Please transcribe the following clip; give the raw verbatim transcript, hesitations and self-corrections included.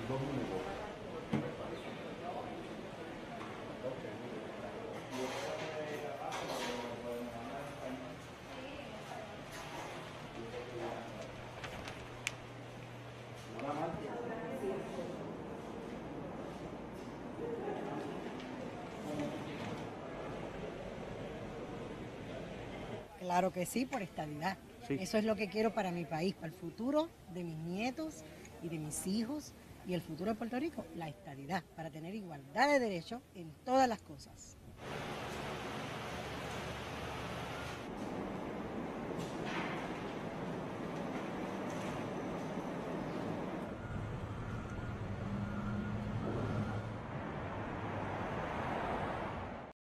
Dos minutos. Claro que sí, por estabilidad. Sí. Eso es lo que quiero para mi país, para el futuro de mis nietos y de mis hijos y el futuro de Puerto Rico, la estabilidad, para tener igualdad de derechos en todas las cosas.